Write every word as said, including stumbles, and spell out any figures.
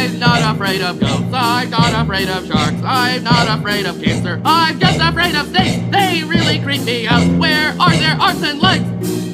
I'm not afraid of ghosts. I'm not afraid of sharks. I'm not afraid of cancer. I'm just afraid of snakes. They really creep me out. Where are their arms and legs?